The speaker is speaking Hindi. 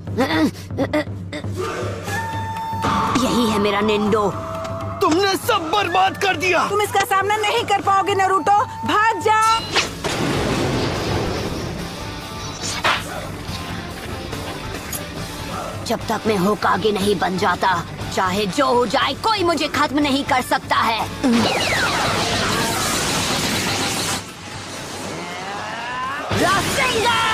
यही है मेरा निंडो। तुमने सब बर्बाद कर दिया। तुम इसका सामना नहीं कर पाओगे नारुतो, भाग जाओ। जब तक मैं होकागे नहीं बन जाता, चाहे जो हो जाए, कोई मुझे खत्म नहीं कर सकता है। रासेंगन!